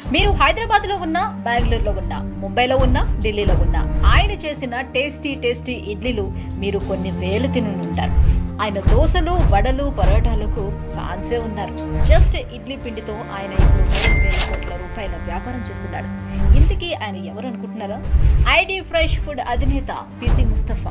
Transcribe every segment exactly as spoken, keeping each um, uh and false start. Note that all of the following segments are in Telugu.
మీరు హైదరాబాద్ లో ఉన్నా, బెంగళూరులో ఉన్నా, ముంబైలో ఉన్నా, ఢిల్లీలో ఉన్నా ఆయన చేసిన టేస్టీ టేస్టీ ఇడ్లీలు మీరు కొన్ని వేలు తిని ఉంటారు. ఆయన దోశలు, వడలు, పరోటాలకు ఫ్యాన్సే ఉన్నారు. జస్ట్ ఇడ్లీ పిండితో ఆయన ఇప్పుడు మూడు వేల కోట్ల రూపాయల వ్యాపారం చేస్తున్నాడు. ఇంతకీ ఆయన ఎవరు అనుకుంటున్నారా? ఐడి ఫ్రెష్ ఫుడ్ అధినేత PC Mustafa.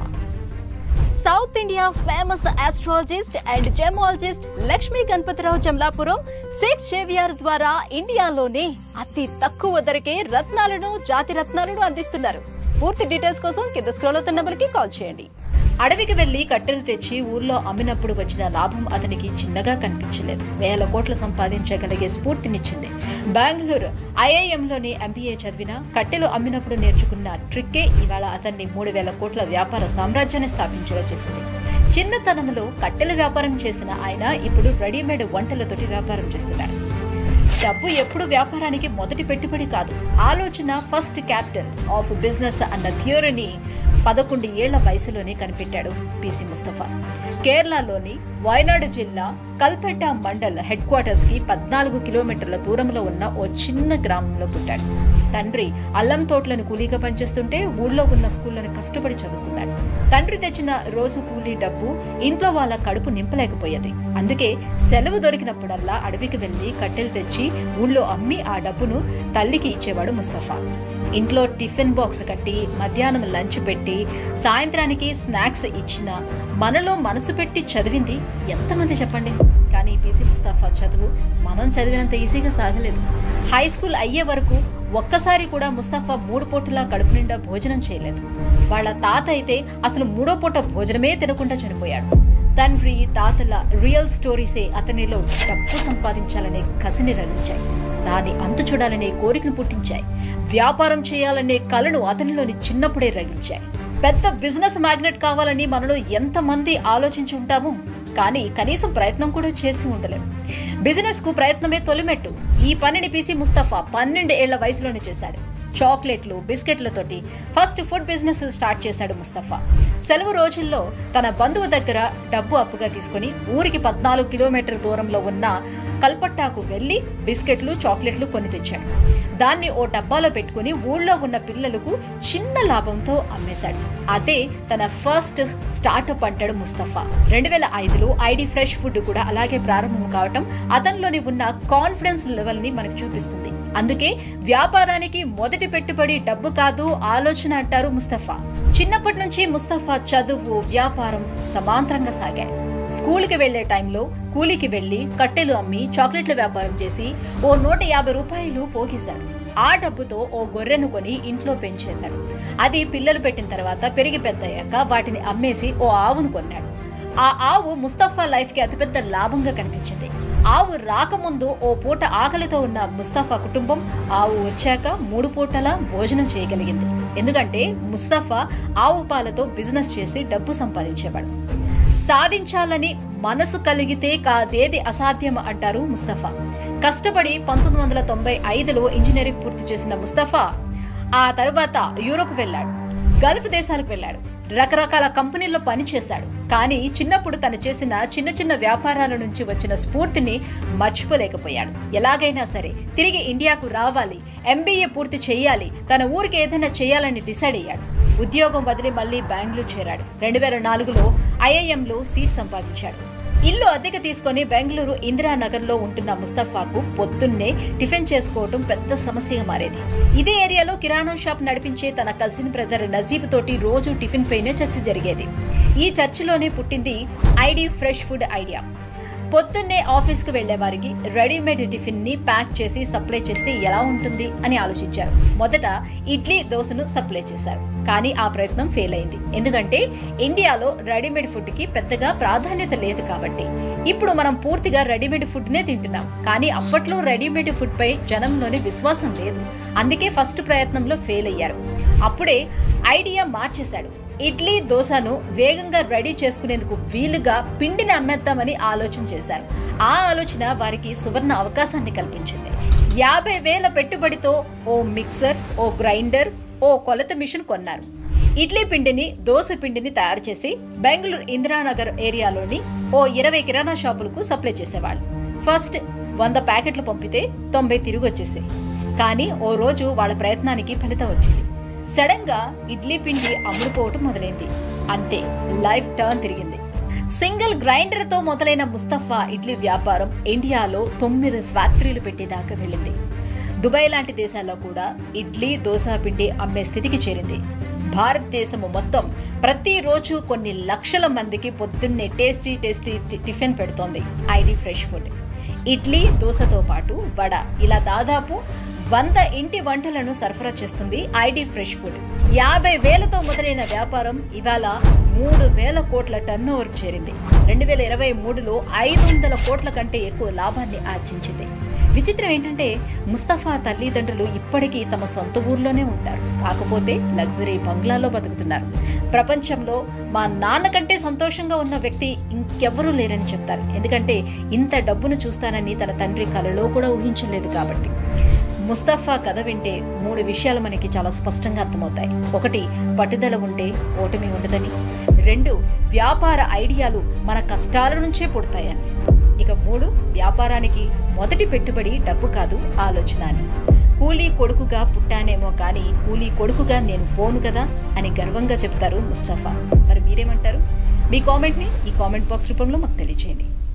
South India famous astrologist and gemologist Lakshmi Ganapathirao Jamalapuram six JVR ద్వారా ఇండియాలోనే అతి తక్కువ ధరకే రత్నాలను, జాతి రత్నాలను అందిస్తున్నారు. పూర్తి డీటెయిల్స్ కోసం కింద స్క్రోల్ అవుతున్న నెంబర్కి కాల్ చేయండి. అడవికి వెళ్లి కట్టెలు తెచ్చి ఊర్లో అమ్మినప్పుడు వచ్చిన లాభం అతనికి చిన్నగా కనిపించలేదు. వేల కోట్లు సంపాదించగలిగే స్ఫూర్తినిచ్చింది. బెంగళూరు ఐఐఎంలోని ఎంబీఏ చదివిన కట్టెలు అమ్మినప్పుడు నేర్చుకున్న ట్రిక్కే ఇవాళ అతన్ని మూడు వేల కోట్ల వ్యాపార సామ్రాజ్యాన్ని స్థాపించేలా చేసింది. చిన్నతనంలో కట్టెల వ్యాపారం చేసిన ఆయన ఇప్పుడు రెడీమేడ్ వంటలతోటి వ్యాపారం చేస్తున్నాడు. డబ్బు ఎప్పుడు వ్యాపారానికి మొదటి పెట్టుబడి కాదు, ఆలోచన ఫస్ట్ క్యాపిటల్ ఆఫ్ బిజినెస్ అన్న థియరీని పదకొండు ఏళ్ల వయసులోనే కనిపెట్టాడు పిసి ముస్తఫా. కేరళలోని వయనాడు జిల్లా కల్పెట్ట మండల్ హెడ్ క్వార్టర్స్ కి పద్నాలుగు కిలోమీటర్ల దూరంలో ఉన్న ఓ చిన్న గ్రామంలో పుట్టాడు. తండ్రి అల్లం తోటలను కూలీగా పనిచేస్తుంటే ఊళ్ళో ఉన్న స్కూళ్లను కష్టపడి చదువుకున్నాడు. తండ్రి తెచ్చిన రోజు కూలీ డబ్బు ఇంట్లో వాళ్ళ కడుపు నింపలేకపోయేది. అందుకే సెలవు దొరికినప్పుడల్లా అడవికి వెళ్లి కట్టెలు తెచ్చి ఊళ్ళో అమ్మి ఆ డబ్బును తల్లికి ఇచ్చేవాడు ముస్తఫా. ఇంట్లో టిఫిన్ బాక్స్ కట్టి, మధ్యాహ్నం లంచ్ పెట్టి, సాయంత్రానికి స్నాక్స్ ఇచ్చిన మనలో మనసు పెట్టి చదివింది ఎంతమంది చెప్పండి? కానీ పిసి ముస్తఫా చదువు మనం చదివినంత ఈజీగా సాగలేదు. హై స్కూల్ అయ్యే వరకు ఒక్కసారి కూడా ముస్తఫా మూడు పూటలా కడుపు నిండా భోజనం చేయలేదు. వాళ్ళ తాత అయితే అసలు మూడో పూట భోజనమే తినకుండా చనిపోయాడు. తండ్రి, తాతల రియల్ స్టోరీసే అతనిలో డబ్బు సంపాదించాలనే కసిని రగిల్చాయి. దాని అంతు చూడాలనే కోరికను పుట్టించాయి. వ్యాపారం చేయాలనే కలను అతనిలోని చిన్నప్పుడే రగిల్చాయి. పెద్ద బిజినెస్ మ్యాగ్నెట్ కావాలని మనలో ఎంతమంది ఆలోచించి ఉంటాము, కానీ కనీసం ప్రయత్నం కూడా చేసి ఉండలేము. బిజినెస్ కు ప్రయత్నమే తొలిమెట్టు. ఈ పనిని పిసి ముస్తఫా పన్నెండు ఏళ్ల వయసులోనే చేశాడు. చాక్లెట్లు, బిస్కెట్లతోటి ఫస్ట్ ఫుడ్ బిజినెస్ స్టార్ట్ చేశాడు ముస్తఫా. సెలవు రోజుల్లో తన బంధువు దగ్గర డబ్బు అప్పుగా తీసుకుని ఊరికి పద్నాలుగు కిలోమీటర్ దూరంలో ఉన్న కల్పట్టాకు వెళ్లి బిస్కెట్లు, చాక్లెట్లు కొని తెచ్చాడు. దాన్ని ఓ డబ్బాలో పెట్టుకుని ఊళ్ళో ఉన్న పిల్లలకు చిన్న లాభంతో అమ్మేశాడు. అదే తన ఫస్ట్ స్టార్టప్ అంటాడు ముస్తఫా. రెండు వేల ఐదులో ఐడి ఫ్రెష్ ఫుడ్ కూడా అలాగే ప్రారంభం కావటం అతనిలోని ఉన్న కాన్ఫిడెన్స్ లెవెల్ ని మనకు చూపిస్తుంది. అందుకే వ్యాపారానికి మొదటి పెట్టుబడి డబ్బు కాదు, ఆలోచన అంటారు ముస్తఫా. చిన్నప్పటి నుంచి ముస్తఫా చదువు, వ్యాపారం సమాంతరంగా సాగాయి. స్కూల్కి వెళ్లే టైంలో కూలీకి వెళ్లి కట్టెలు అమ్మి చాక్లెట్ల వ్యాపారం చేసి ఓ నూట యాభై రూపాయలు పోగేశాడు. ఆ డబ్బుతో ఓ గొర్రెను కొని ఇంట్లో పెంచేశాడు. అది పిల్లలు పెట్టిన తర్వాత పెరిగి పెద్దయ్యాక వాటిని అమ్మేసి ఓ ఆవును కొన్నాడు. ఆ ఆవు ముస్తఫా లైఫ్ కి అతిపెద్ద లాభంగా కనిపించింది. ఆవు రాకముందు ఓ పూట ఆకలితో ఉన్న ముస్తఫా కుటుంబం ఆవు వచ్చాక మూడు పూటలా భోజనం చేయగలిగింది. ఎందుకంటే ముస్తఫా ఆవు పాలతో బిజినెస్ చేసి డబ్బు సంపాదించేవాడు. సాధించాలని మనసు కలిగితే కాదేది అసాధ్యం అంటారు ముస్తఫా. కష్టపడి పంతొమ్మిది వందల తొంభై ఐదులో ఇంజనీరింగ్ పూర్తి చేసిన ముస్తఫా ఆ తర్వాత యూరోప్ వెళ్ళాడు, గల్ఫ్ దేశాలకు వెళ్ళాడు, రకరకాల కంపెనీల్లో పనిచేశాడు. కానీ చిన్నప్పుడు తను చేసిన చిన్న చిన్న వ్యాపారాల నుంచి వచ్చిన స్ఫూర్తిని మర్చిపోలేకపోయాడు. ఎలాగైనా సరే తిరిగి ఇండియాకు రావాలి, ఎంబీఏ పూర్తి చేయాలి, తన ఊరికి ఏదైనా చేయాలని డిసైడ్ అయ్యాడు. ఉద్యోగం వదిలి మళ్లీ బెంగళూరు చేరాడు. రెండు వేల నాలుగులో ఐఐఎంలో సీట్ సంపాదించాడు. ఇల్లు అద్దెకు తీసుకుని బెంగళూరు ఇందిరానగర్ లో ఉంటున్న ముస్తఫాకు పొద్దున్నే టిఫిన్ చేసుకోవటం పెద్ద సమస్యగా మారేది. ఇదే ఏరియాలో కిరాణా షాప్ నడిపించే తన కజిన్ బ్రదర్ నజీబ్ తోటి రోజు టిఫిన్ పైనే చర్చ జరిగేది. ఈ చర్చలోనే పుట్టింది ఐడి ఫ్రెష్ ఫుడ్ ఐడియా. పొద్దున్నే ఆఫీస్కు వెళ్లే వారికి రెడీమేడ్ టిఫిన్ ని ప్యాక్ చేసి సప్లై చేస్తే ఎలా ఉంటుంది అని ఆలోచించారు. మొదట ఇడ్లీ, దోశను సప్లై చేశారు. కానీ ఆ ప్రయత్నం ఫెయిల్ అయింది. ఎందుకంటే ఇండియాలో రెడీమేడ్ ఫుడ్ కి పెద్దగా ప్రాధాన్యత లేదు కాబట్టి. ఇప్పుడు మనం పూర్తిగా రెడీమేడ్ ఫుడ్ నే తింటున్నాం. కానీ అప్పట్లో రెడీమేడ్ ఫుడ్ పై జనంలోని విశ్వాసం లేదు. అందుకే ఫస్ట్ ప్రయత్నంలో ఫెయిల్ అయ్యారు. అప్పుడే ఐడియా మార్చేశాడు. ఇడ్లీ, దోశను వేగంగా రెడీ చేసుకునేందుకు వీలుగా పిండిని అమ్మేద్దామని ఆలోచన చేశారు. ఆ ఆలోచన వారికి సువర్ణ అవకాశాన్ని కల్పించింది. యాభై వేల పెట్టుబడితో ఓ మిక్సర్, ఓ గ్రైండర్, ఓ కొలత మిషన్ కొన్నారు. ఇడ్లీ పిండిని, దోశ పిండిని తయారు చేసి బెంగళూరు ఇందిరానగర్ ఏరియాలోని ఓ ఇరవై కిరాణా షాపులకు సప్లై చేసేవాళ్ళు. ఫస్ట్ వంద ప్యాకెట్లు పంపితే తొంభై తిరిగి వచ్చేసాయి. కానీ ఓ రోజు వాళ్ళ ప్రయత్నానికి ఫలితం వచ్చింది. సడన్ గా ఇడ్లీ పిండి అమ్ముడుపోవటం మొదలైంది. అంతే, లైఫ్ టర్న్ తిరిగింది. సింగిల్ గ్రైండర్ తో మొదలైన ముస్తఫా ఇడ్లీ వ్యాపారం ఇండియాలో తొమ్మిది ఫ్యాక్టరీలు పెట్టేదాకా వెళ్ళింది. దుబాయ్ లాంటి దేశాల్లో కూడా ఇడ్లీ దోశ పిండి అమ్మే స్థితికి చేరింది. భారతదేశము మొత్తం ప్రతిరోజు కొన్ని లక్షల మందికి పొద్దున్నే టేస్టీ టేస్టీ టిఫిన్ పెడుతోంది ఐడి ఫ్రెష్ ఫుడ్. ఇడ్లీ దోశతో పాటు వడ, ఇలా దాదాపు వంద ఇంటి వంటలను సరఫరా చేస్తుంది ఐడి ఫ్రెష్ ఫుడ్. యాభై వేలతో మొదలైన వ్యాపారం ఇవాళ మూడు వేల కోట్ల టర్న్ ఓవర్ చేరింది. రెండు వేల ఇరవై మూడులో ఐదు వందల కోట్ల కంటే ఎక్కువ లాభాన్ని ఆర్జించింది. విచిత్రం ఏంటంటే ముస్తఫా తల్లిదండ్రులు ఇప్పటికీ తమ సొంత ఊర్లోనే ఉంటారు, కాకపోతే లగ్జరీ బంగ్లాలో బతుకుతున్నారు. ప్రపంచంలో మా నాన్న కంటే సంతోషంగా ఉన్న వ్యక్తి ఇంకెవ్వరూ లేరని చెప్తారు. ఎందుకంటే ఇంత డబ్బును చూస్తానని తన తండ్రి కలలో కూడా ఊహించలేదు కాబట్టి. ముస్తఫా కథ వింటే మూడు విషయాలు మనకి చాలా స్పష్టంగా అర్థమవుతాయి. ఒకటి, పట్టుదల ఉంటే ఓటమి ఉండదని. రెండు, వ్యాపార ఐడియాలు మన కష్టాల నుంచే పుడతాయని. ఇక మూడు, వ్యాపారానికి మొదటి పెట్టుబడి డబ్బు కాదు, ఆలోచన అని. కూలీ కొడుకుగా పుట్టానేమో కానీ కూలీ కొడుకుగా నేను పోను కదా అని గర్వంగా చెప్తారు ముస్తఫా. మరి మీరేమంటారు? మీ కామెంట్ని ఈ కామెంట్ బాక్స్ రూపంలో మాకు తెలియజేయండి.